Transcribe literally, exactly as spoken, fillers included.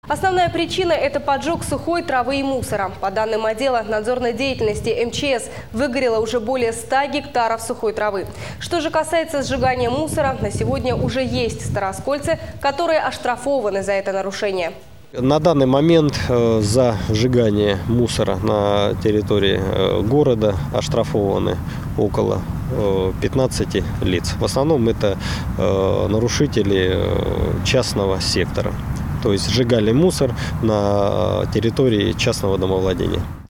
Основная причина – это поджог сухой травы и мусора. По данным отдела надзорной деятельности эм че эс, выгорело уже более ста гектаров сухой травы. Что же касается сжигания мусора, на сегодня уже есть староскольцы, которые оштрафованы за это нарушение. На данный момент за сжигание мусора на территории города оштрафованы около пятнадцати лиц. В основном это нарушители частного сектора. То есть сжигали мусор на территории частного домовладения.